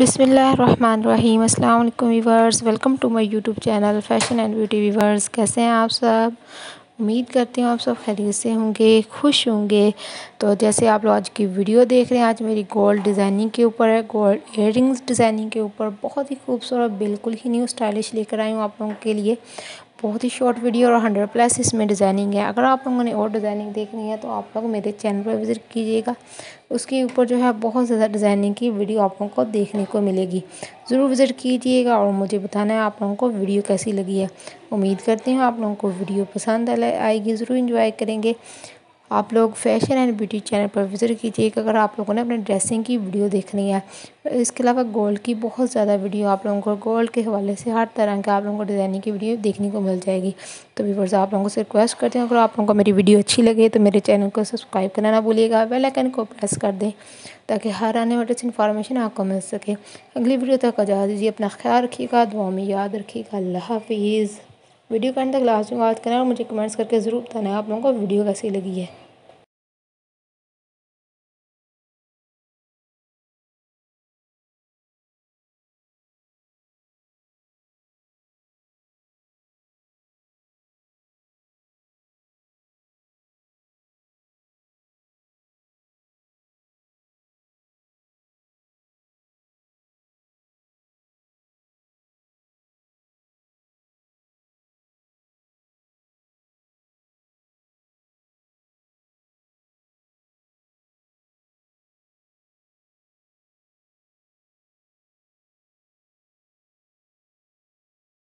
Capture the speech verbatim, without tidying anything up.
बिस्मिल्लाहिर्रहमानिर्रहीम। अस्सलाम वालेकुम viewers, welcome to my YouTube channel fashion and beauty viewers. कैसे हैं आप सब? उम्मीद करती हूँ आप सब खैरियत से होंगे, खुश होंगे। तो जैसे आप लोग आज की वीडियो देख रहे हैं, आज मेरी गोल्ड डिज़ाइनिंग के ऊपर है, गोल्ड इयररिंग्स डिज़ाइनिंग के ऊपर बहुत ही खूबसूरत बिल्कुल ही न्यू स्टाइलिश लेकर आई हूँ आप लोगों के लिए। बहुत ही शॉर्ट वीडियो और हंड्रेड प्लस इसमें डिज़ाइनिंग है। अगर आप लोगों ने और डिज़ाइनिंग देखनी है तो आप लोग मेरे चैनल पर विज़िट कीजिएगा। उसके ऊपर जो है बहुत ज़्यादा डिज़ाइनिंग की वीडियो आप लोगों को देखने को मिलेगी। ज़रूर विज़िट कीजिएगा और मुझे बताना है आप लोगों को वीडियो कैसी लगी है। उम्मीद करती हूँ आप लोगों को वीडियो पसंद आएगी, ज़रूर इंजॉय करेंगे। आप लोग फैशन एंड ब्यूटी चैनल पर विज़िट कीजिएगा अगर आप लोगों ने अपने ड्रेसिंग की वीडियो देखनी है। इसके अलावा गोल्ड की बहुत ज़्यादा वीडियो आप लोगों को गोल्ड के हवाले से हर तरह के आप लोगों को डिज़ाइनिंग की वीडियो देखने को मिल जाएगी। तो व्यूअर्स, आप लोगों से रिक्वेस्ट करते हैं अगर आप लोगों को मेरी वीडियो अच्छी लगे तो मेरे चैनल को सब्सक्राइब करना ना भूलिएगा, बेल आइकन को प्रेस कर दें ताकि हर आने वाले इन्फॉर्मेशन आपको मिल सके। अगली वीडियो तक इजाज़त दीजिए, अपना ख्याल रखिएगा, दुआ में याद रखिएगा। अल्लाह हाफिज़। वीडियो का अंत तक लास्ट में बात करें और मुझे कमेंट्स करके ज़रूर बताना आप लोगों को वीडियो कैसी लगी है।